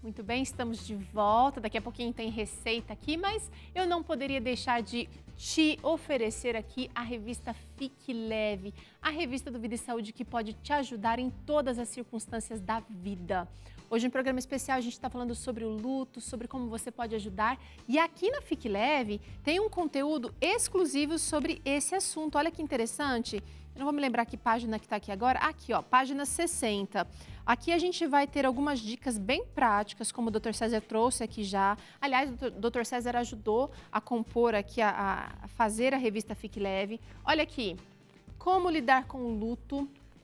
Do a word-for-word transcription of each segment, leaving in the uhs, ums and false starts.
Muito bem, estamos de volta. Daqui a pouquinho tem receita aqui, mas eu não poderia deixar de te oferecer aqui a revista Fique Leve, a revista do Vida e Saúde que pode te ajudar em todas as circunstâncias da vida. Hoje, em programa especial, a gente está falando sobre o luto, sobre como você pode ajudar. E aqui na Fique Leve tem um conteúdo exclusivo sobre esse assunto. Olha que interessante. Eu não vou me lembrar que página que está aqui agora. Aqui, ó, página sessenta. Aqui a gente vai ter algumas dicas bem práticas, como o doutor César trouxe aqui já. Aliás, o doutor César ajudou a compor aqui, a, a fazer a revista Fique Leve. Olha aqui, como lidar com o luto,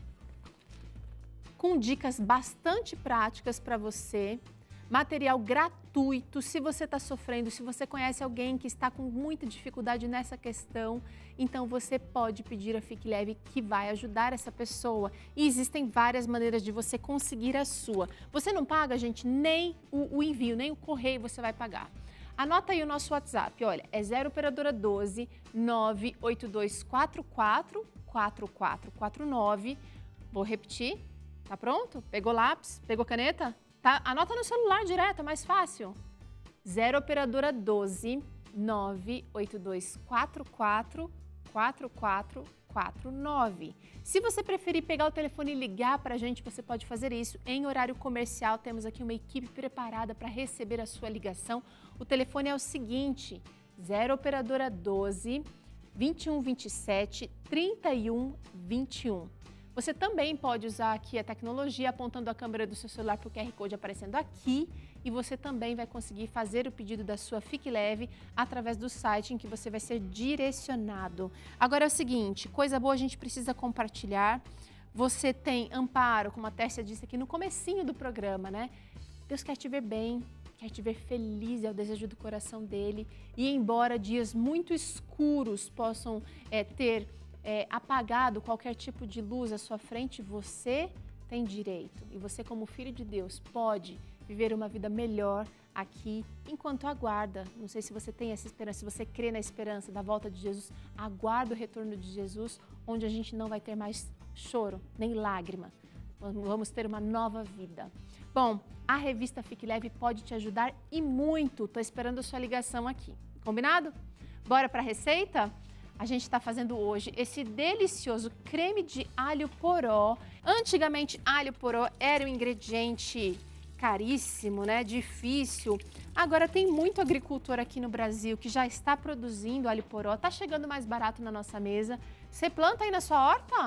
com dicas bastante práticas para você. Material gratuito, se você está sofrendo, se você conhece alguém que está com muita dificuldade nessa questão, então você pode pedir a Fique Leve que vai ajudar essa pessoa. E existem várias maneiras de você conseguir a sua. Você não paga, gente, nem o, o envio, nem o correio você vai pagar. Anota aí o nosso WhatsApp, olha, é zero operadora doze, nove oito dois quatro quatro, quatro quatro quatro nove. Vou repetir, tá pronto? Pegou lápis? Pegou caneta? Tá? Anota no celular direto, é mais fácil. zero operadora doze, nove oito dois quatro quatro, quatro quatro quatro nove. Se você preferir pegar o telefone e ligar para a gente, você pode fazer isso em horário comercial. Temos aqui uma equipe preparada para receber a sua ligação. O telefone é o seguinte, zero operadora doze, vinte e um vinte e sete, trinta e um vinte e um. Você também pode usar aqui a tecnologia apontando a câmera do seu celular para o Q R Code aparecendo aqui e você também vai conseguir fazer o pedido da sua Fique Leve através do site em que você vai ser direcionado. Agora é o seguinte, coisa boa a gente precisa compartilhar. Você tem amparo, como a Tércia disse aqui no comecinho do programa, né? Deus quer te ver bem, quer te ver feliz, é o desejo do coração dele. E embora dias muito escuros possam é, ter É, apagado qualquer tipo de luz à sua frente, você tem direito. E você, como filho de Deus, pode viver uma vida melhor aqui enquanto aguarda. Não sei se você tem essa esperança, se você crê na esperança da volta de Jesus, aguarda o retorno de Jesus, onde a gente não vai ter mais choro, nem lágrima. Vamos ter uma nova vida. Bom, a revista Fique Leve pode te ajudar e muito. Estou esperando a sua ligação aqui. Combinado? Bora para a receita? A gente está fazendo hoje esse delicioso creme de alho poró. Antigamente, alho poró era um ingrediente caríssimo, né? Difícil. Agora tem muito agricultor aqui no Brasil que já está produzindo alho poró. Tá chegando mais barato na nossa mesa. Você planta aí na sua horta?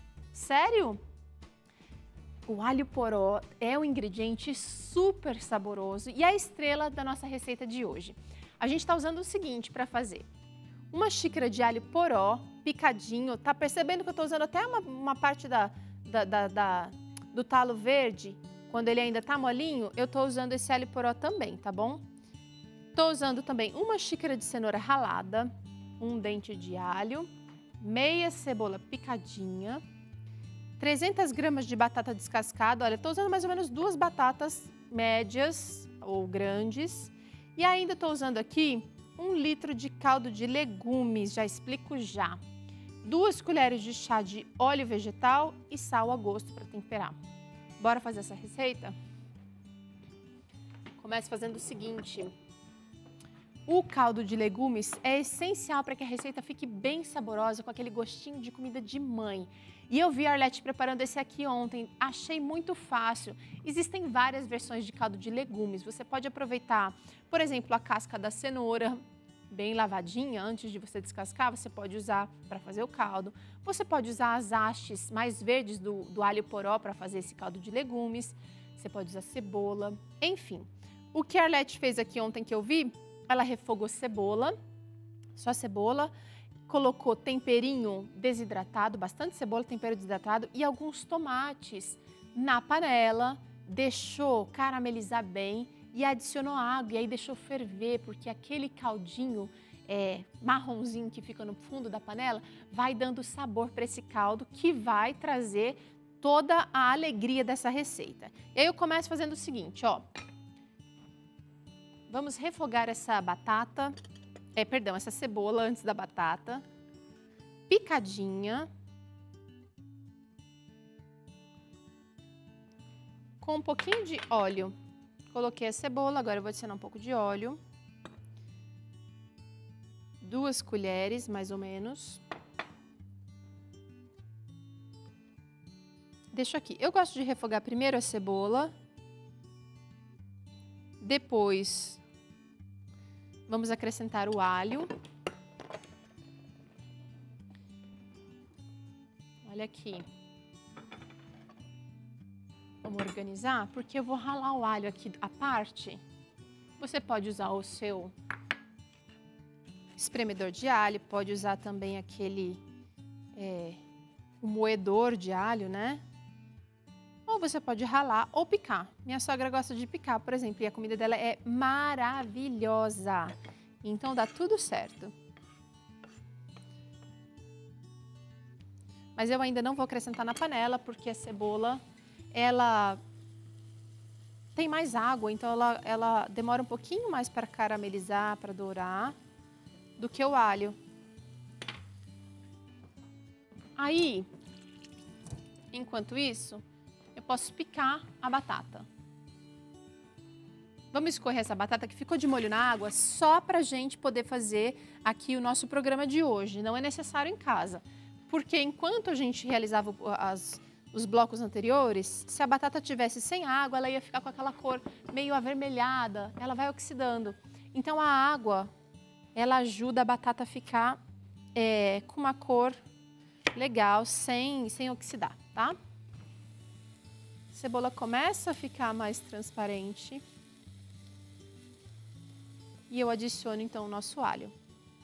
Sério? O alho poró é um ingrediente super saboroso e a estrela da nossa receita de hoje. A gente está usando o seguinte para fazer. Uma xícara de alho poró, picadinho. Tá percebendo que eu estou usando até uma, uma parte da, da, da, da, do talo verde? Quando ele ainda tá molinho, eu estou usando esse alho poró também, tá bom? Estou usando também uma xícara de cenoura ralada, um dente de alho, meia cebola picadinha, trezentas gramas de batata descascada. Olha, estou usando mais ou menos duas batatas médias ou grandes. E ainda estou usando aqui um litro de caldo de legumes, já explico já. Duas colheres de chá de óleo vegetal e sal a gosto para temperar. Bora fazer essa receita? Comece fazendo o seguinte. O caldo de legumes é essencial para que a receita fique bem saborosa, com aquele gostinho de comida de mãe. E eu vi a Arlete preparando esse aqui ontem, achei muito fácil. Existem várias versões de caldo de legumes. Você pode aproveitar, por exemplo, a casca da cenoura, bem lavadinha, antes de você descascar, você pode usar para fazer o caldo. Você pode usar as hastes mais verdes do, do alho poró para fazer esse caldo de legumes. Você pode usar cebola, enfim. O que a Arlete fez aqui ontem que eu vi, ela refogou cebola, só cebola, colocou temperinho desidratado, bastante cebola, tempero desidratado e alguns tomates na panela, deixou caramelizar bem e adicionou água e aí deixou ferver, porque aquele caldinho é, marronzinho que fica no fundo da panela vai dando sabor para esse caldo que vai trazer toda a alegria dessa receita. E aí eu começo fazendo o seguinte, ó. Vamos refogar essa batata, é, perdão, essa cebola antes da batata, picadinha, com um pouquinho de óleo. Coloquei a cebola, agora eu vou adicionar um pouco de óleo. Duas colheres, mais ou menos. Deixo aqui. Eu gosto de refogar primeiro a cebola. Depois, vamos acrescentar o alho. Olha aqui. Vamos organizar, porque eu vou ralar o alho aqui à parte. Você pode usar o seu espremedor de alho, pode usar também aquele é, o moedor de alho, né? Ou você pode ralar ou picar. Minha sogra gosta de picar, por exemplo, e a comida dela é maravilhosa. Então dá tudo certo. Mas eu ainda não vou acrescentar na panela, porque a cebola, ela tem mais água, então ela, ela demora um pouquinho mais para caramelizar, para dourar, do que o alho. Aí, enquanto isso, eu posso picar a batata. Vamos escorrer essa batata que ficou de molho na água só para a gente poder fazer aqui o nosso programa de hoje. Não é necessário em casa, porque enquanto a gente realizava as, os blocos anteriores, se a batata tivesse sem água, ela ia ficar com aquela cor meio avermelhada, ela vai oxidando. Então a água, ela ajuda a batata a ficar é, com uma cor legal, sem, sem oxidar, tá? A cebola começa a ficar mais transparente. E eu adiciono então o nosso alho.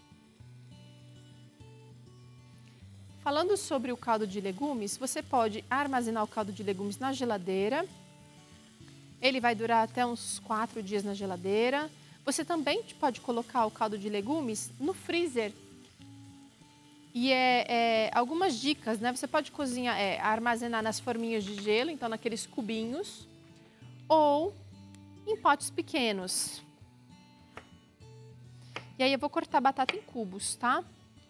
Falando sobre o caldo de legumes, você pode armazenar o caldo de legumes na geladeira. Ele vai durar até uns quatro dias na geladeira. Você também pode colocar o caldo de legumes no freezer. E é, é, algumas dicas, né? Você pode cozinhar, é, armazenar nas forminhas de gelo, então naqueles cubinhos, ou em potes pequenos. E aí eu vou cortar a batata em cubos, tá?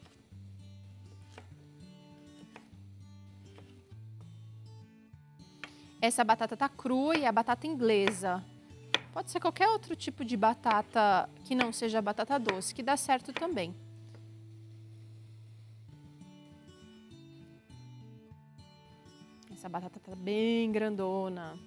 Essa batata tá crua e é a batata inglesa. Pode ser qualquer outro tipo de batata que não seja batata doce, que dá certo também. Essa batata tá bem grandona.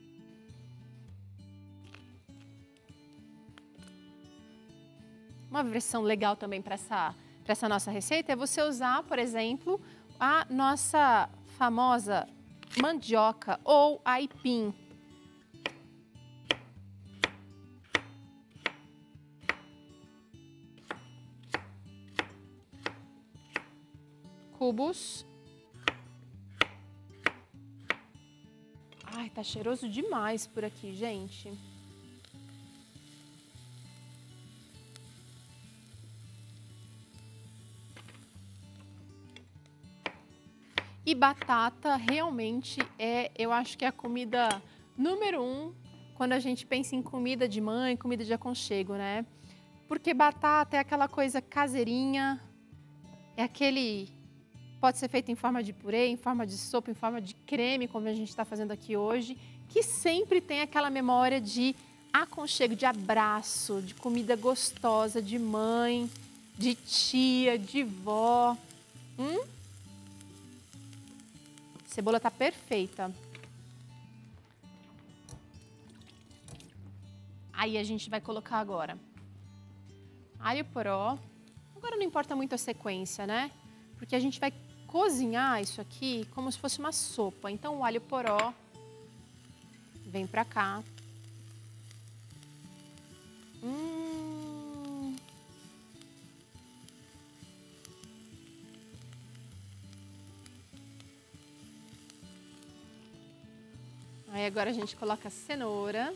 Uma versão legal também para essa, para essa nossa receita é você usar, por exemplo, a nossa famosa mandioca ou aipim. Cubos. Ai, tá cheiroso demais por aqui, gente. E batata realmente é, eu acho que é a comida número um quando a gente pensa em comida de mãe, comida de aconchego, né? Porque batata é aquela coisa caseirinha, é aquele... Pode ser feito em forma de purê, em forma de sopa, em forma de creme, como a gente está fazendo aqui hoje, que sempre tem aquela memória de aconchego, de abraço, de comida gostosa, de mãe, de tia, de vó. Hum? A cebola tá perfeita. Aí a gente vai colocar agora alho poró. Agora não importa muito a sequência, né? Porque a gente vai cozinhar isso aqui como se fosse uma sopa. Então o alho poró vem pra cá. Hum. Aí agora a gente coloca a cenoura.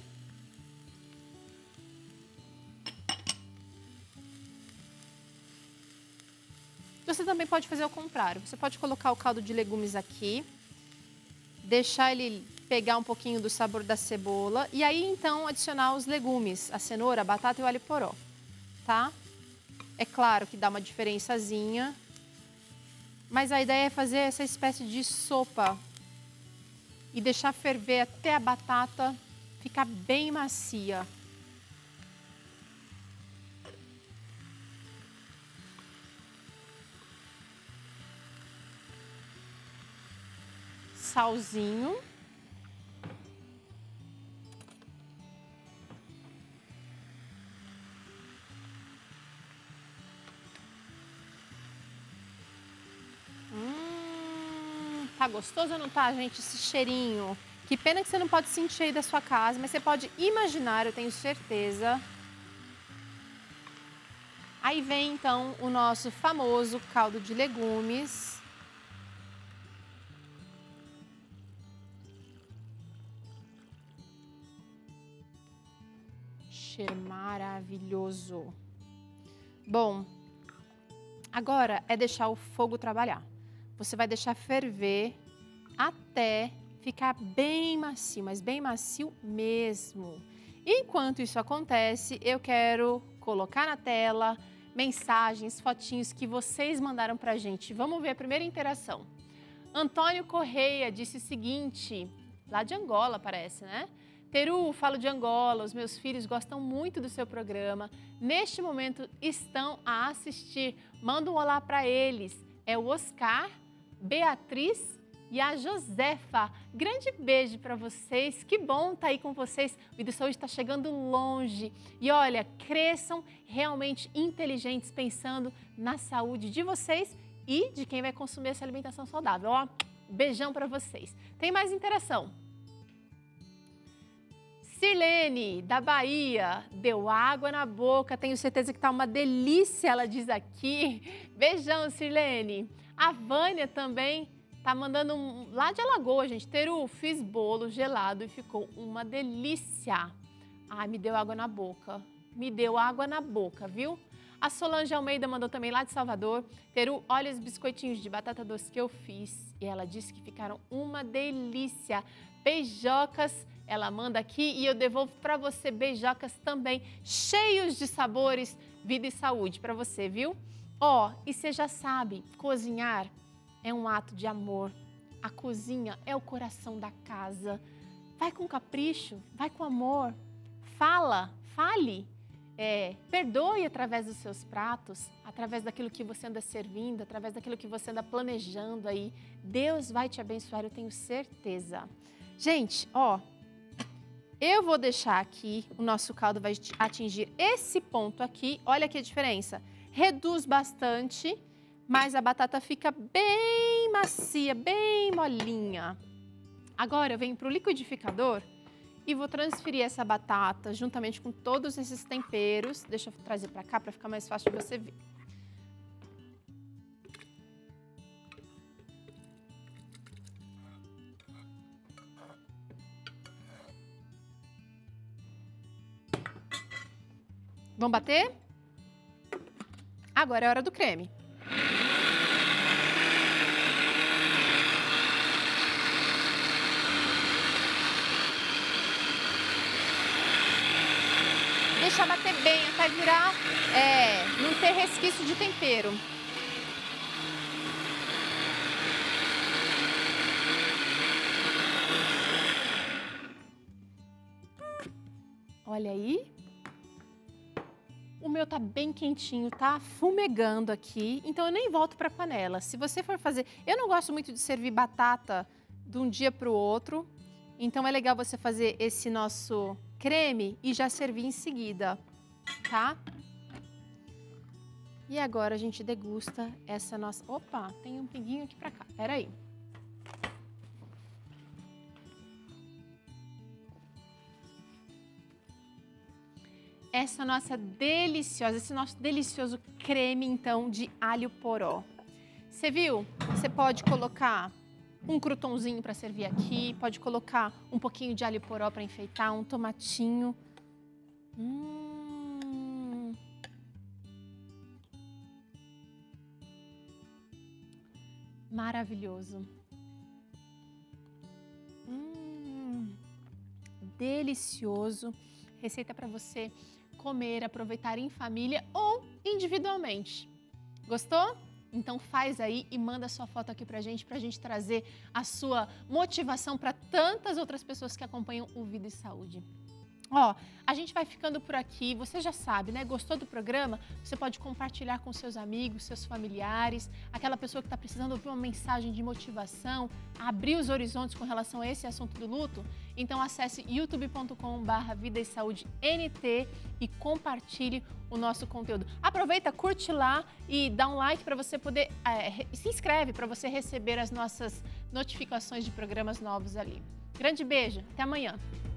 Você também pode fazer o contrário. Você pode colocar o caldo de legumes aqui, deixar ele pegar um pouquinho do sabor da cebola e aí então adicionar os legumes, a cenoura, a batata e o alho poró, tá? É claro que dá uma diferençazinha, mas a ideia é fazer essa espécie de sopa e deixar ferver até a batata ficar bem macia. Salzinho. Hum, tá gostoso ou não tá, gente, esse cheirinho? Que pena que você não pode sentir aí da sua casa, mas você pode imaginar, eu tenho certeza. Aí vem, então, o nosso famoso caldo de legumes. Cheiro maravilhoso. Bom, agora é deixar o fogo trabalhar. Você vai deixar ferver até ficar bem macio, mas bem macio mesmo. Enquanto isso acontece, eu quero colocar na tela mensagens, fotinhos que vocês mandaram pra gente. Vamos ver a primeira interação. Antônio Correia disse o seguinte, lá de Angola parece, né? Teru, falo de Angola, os meus filhos gostam muito do seu programa. Neste momento estão a assistir. Manda um olá para eles. É o Oscar, Beatriz e a Josefa. Grande beijo para vocês. Que bom estar aí com vocês. O Vida e Saúde está chegando longe. E olha, cresçam realmente inteligentes, pensando na saúde de vocês e de quem vai consumir essa alimentação saudável. Ó, beijão para vocês. Tem mais interação. Sirlene, da Bahia, deu água na boca, tenho certeza que tá uma delícia, ela diz aqui. Beijão, Sirlene. A Vânia também tá mandando um, lá de Alagoas, gente. Teru, fiz bolo gelado e ficou uma delícia. Ai, me deu água na boca, me deu água na boca, viu? A Solange Almeida mandou também lá de Salvador. Teru, olha os biscoitinhos de batata doce que eu fiz. E ela disse que ficaram uma delícia. Beijocas. Ela manda aqui e eu devolvo para você beijocas também, cheios de sabores, vida e saúde para você, viu? Ó, e você já sabe, cozinhar é um ato de amor. A cozinha é o coração da casa. Vai com capricho, vai com amor. Fala, fale, é, perdoe através dos seus pratos, através daquilo que você anda servindo, através daquilo que você anda planejando aí. Deus vai te abençoar, eu tenho certeza. Gente, ó... Eu vou deixar aqui, o nosso caldo vai atingir esse ponto aqui. Olha aqui a diferença. Reduz bastante, mas a batata fica bem macia, bem molinha. Agora eu venho para o liquidificador e vou transferir essa batata juntamente com todos esses temperos. Deixa eu trazer para cá para ficar mais fácil de você ver. Vamos bater? Agora é a hora do creme. Deixa bater bem até virar, é, não ter resquício de tempero. Olha aí. O meu tá bem quentinho, tá fumegando aqui, então eu nem volto para a panela. Se você for fazer... Eu não gosto muito de servir batata de um dia para o outro, então é legal você fazer esse nosso creme e já servir em seguida, tá? E agora a gente degusta essa nossa... Opa, tem um pinguinho aqui para cá, peraí. Essa nossa deliciosa, esse nosso delicioso creme, então, de alho poró. Você viu? Você pode colocar um croutonzinho para servir aqui, pode colocar um pouquinho de alho poró para enfeitar, um tomatinho. Hum. Maravilhoso. Hum. Delicioso. Receita para você comer, aproveitar em família ou individualmente. Gostou? Então faz aí e manda sua foto aqui pra gente, pra gente trazer a sua motivação para tantas outras pessoas que acompanham o Vida e Saúde. Ó, a gente vai ficando por aqui, você já sabe, né? Gostou do programa? Você pode compartilhar com seus amigos, seus familiares, aquela pessoa que está precisando ouvir uma mensagem de motivação, abrir os horizontes com relação a esse assunto do luto. Então acesse youtube ponto com barra Vida e Saúde N T e compartilhe o nosso conteúdo. Aproveita, curte lá e dá um like para você poder, é, se inscreve para você receber as nossas notificações de programas novos ali. Grande beijo, até amanhã.